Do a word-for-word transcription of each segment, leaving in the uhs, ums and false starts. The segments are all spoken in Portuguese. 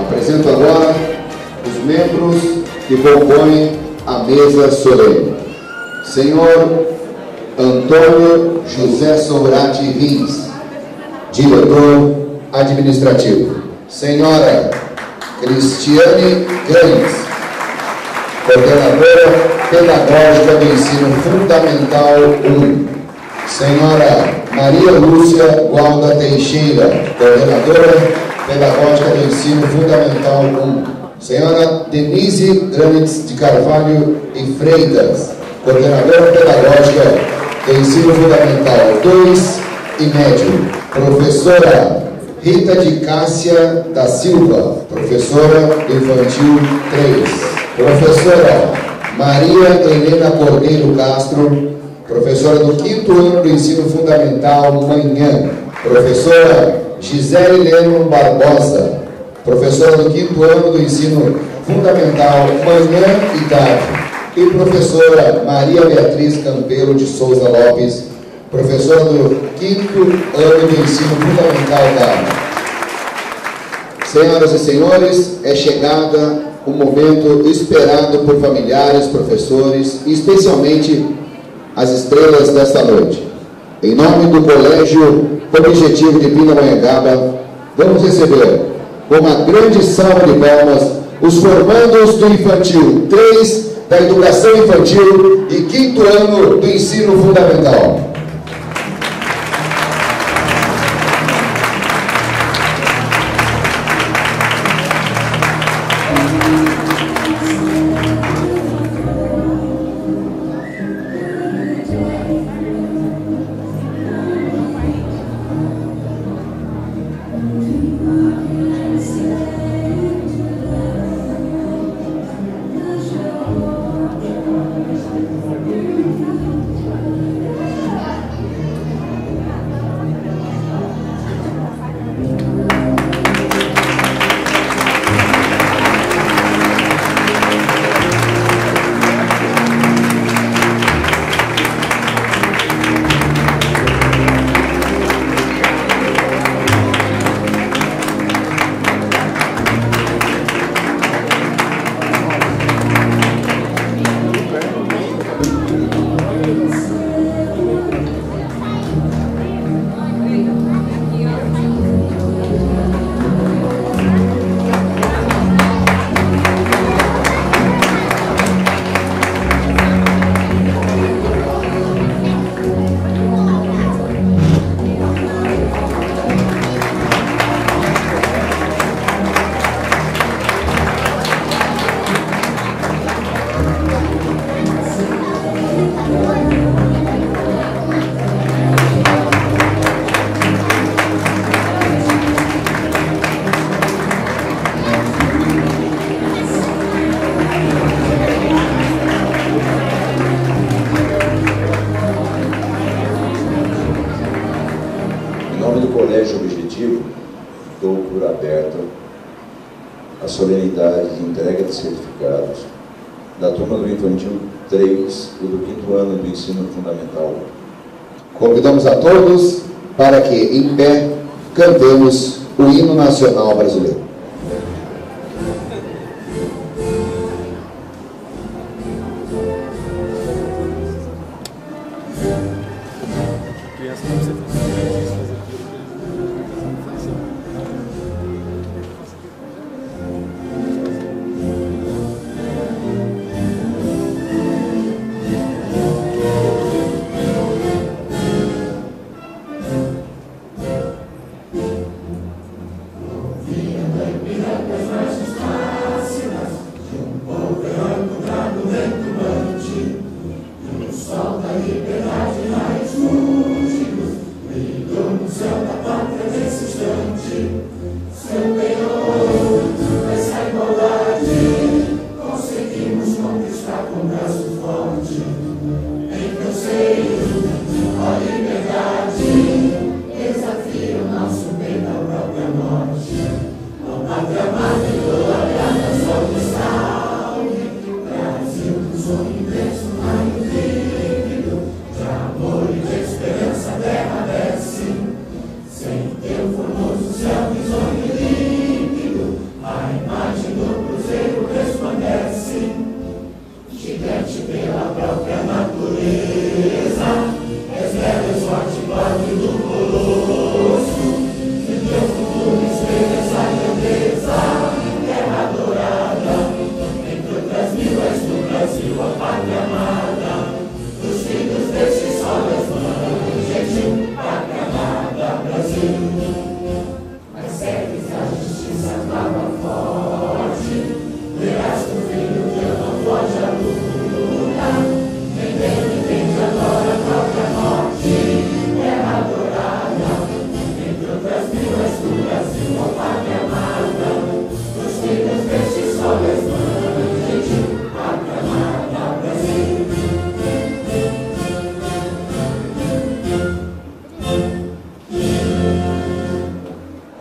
Apresento agora os membros que compõem a mesa solene. Senhor Antônio José Sobrati Rins, diretor administrativo. Senhora Cristiane Grandes, coordenadora pedagógica do ensino fundamental um. Senhora Maria Lúcia Gualda Teixeira, coordenadora pedagógica do ensino fundamental um. Senhora Denise Granites de Carvalho e Freitas, coordenadora pedagógica do ensino fundamental dois e médio. Professora Rita de Cássia da Silva, professora do infantil três. Professora Maria Helena Cordeiro Castro, professora do quinto ano do ensino fundamental manhã. Professora Gisele Leno Barbosa, professora do quinto ano do ensino fundamental manhã e tarde. E professora Maria Beatriz Campelo de Souza Lopes, professora do quinto ano do ensino fundamental tarde. Senhoras e senhores, é chegada um momento esperado por familiares, professores e especialmente as estrelas desta noite. Em nome do Colégio Objetivo de Pindamonhangaba, vamos receber com uma grande salva de palmas os formandos do infantil três, da educação infantil e quinto ano do ensino fundamental. Convidamos a todos para que, em pé, cantemos o hino nacional brasileiro. Sem teu formoso céu, visões de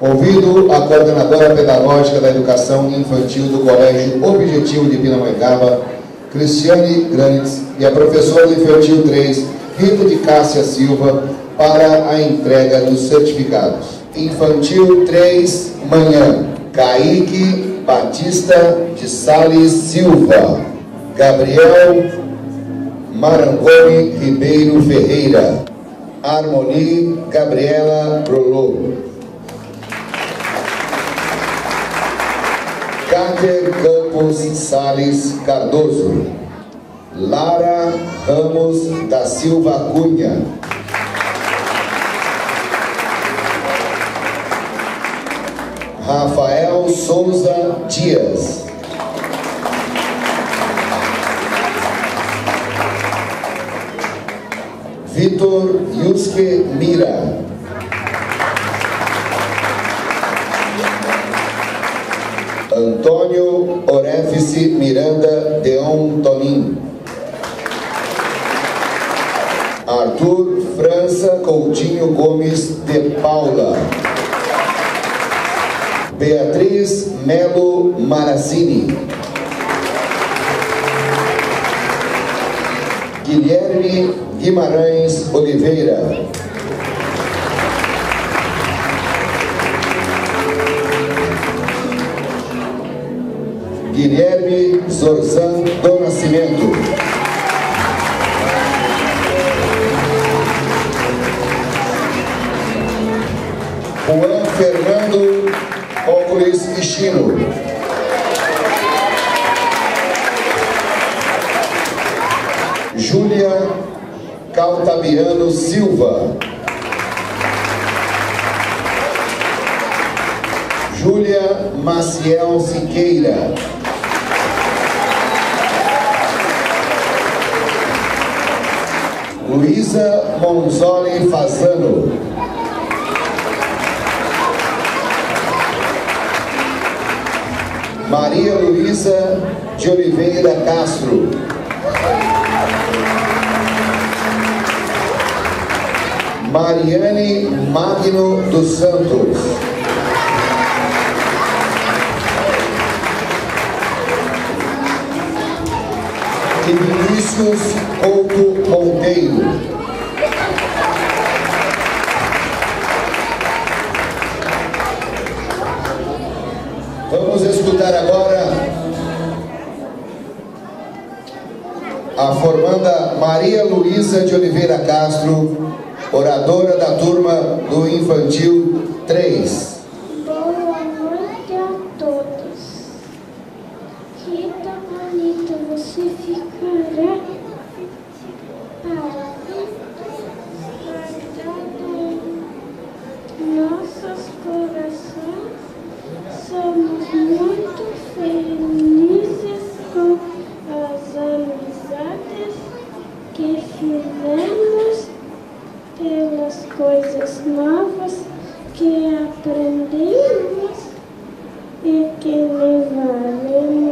Convido a coordenadora pedagógica da educação infantil do Colégio Objetivo de Pindamonhangaba, Cristiane Granitz, e a professora do Infantil três, Rita de Cássia Silva, para a entrega dos certificados. Infantil três, manhã, Kaique Batista de Sales Silva, Gabriel Marangoni Ribeiro Ferreira, Harmonie Gabriela Brolô, Cáter Campos Sales Cardoso, Lara Ramos da Silva Cunha, Rafael Souza Dias, Vitor Yuske Mira, Antônio Orefice Miranda Deon Tonin, Arthur França Coutinho Gomes de Paula, Beatriz Melo Maracini, Guilherme Guimarães Oliveira, Guilherme Zorzan do Nascimento, Juan Fernando Óculos Ichino, Júlia Caltabiano Silva, Júlia Maciel Siqueira, Luísa Monzoli Fazano, Maria Luísa de Oliveira Castro, Mariane Magno dos Santos, e Vinícius Couto Monteiro. Vamos escutar agora a formanda Maria Luísa de Oliveira Castro, oradora da turma do Infantil três. Boa noite a todos. Rita bonita, você ficará para nossos corações. Somos muito felizes com as amizades que fizemos, pelas coisas novas que aprendemos e que levaremos